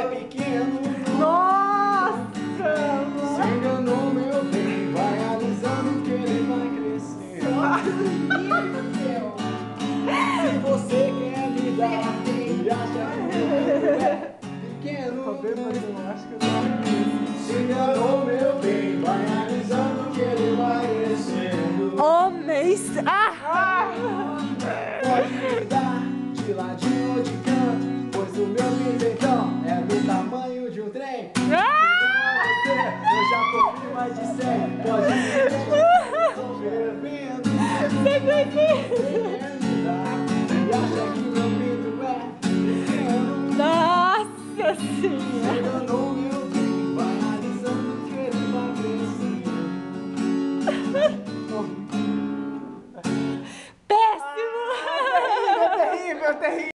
é pequeno. Nossa! Se enganou, meu bem, vai alisando que ele vai crescendo. Se você quer me dar e acha que é pequeno, se enganou, meu bem, vai alisando que ele vai crescendo. Homens! Pode me dar de ladinho ou de canto, pois o meu pimentão é do tamanho de um trem. Eu já comi mais de 100. Pode me fervendo. E acha que meu pinto é pequeno. Nossa Se Senhora! enganou, meu bem, vai alisando que ele vai crescendo. Péssimo! Terrível, terrível.